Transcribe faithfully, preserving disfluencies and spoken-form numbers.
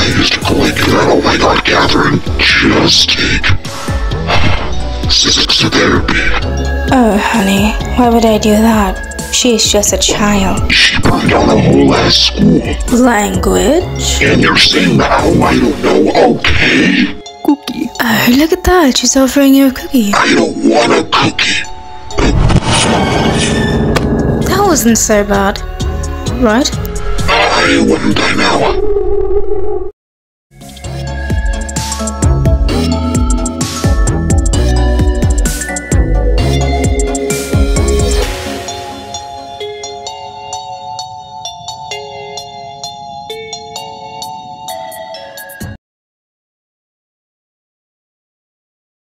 used to like that. Oh my god, Kathrine. Just take physics therapy. Oh, honey, why would I do that? She is just a child. She burned down a whole ass school. Language? And you're saying that, oh, I don't know, okay? Cookie. Oh, look at that. She's offering you a cookie. I don't want a cookie. That wasn't so bad, right? I wouldn't by now.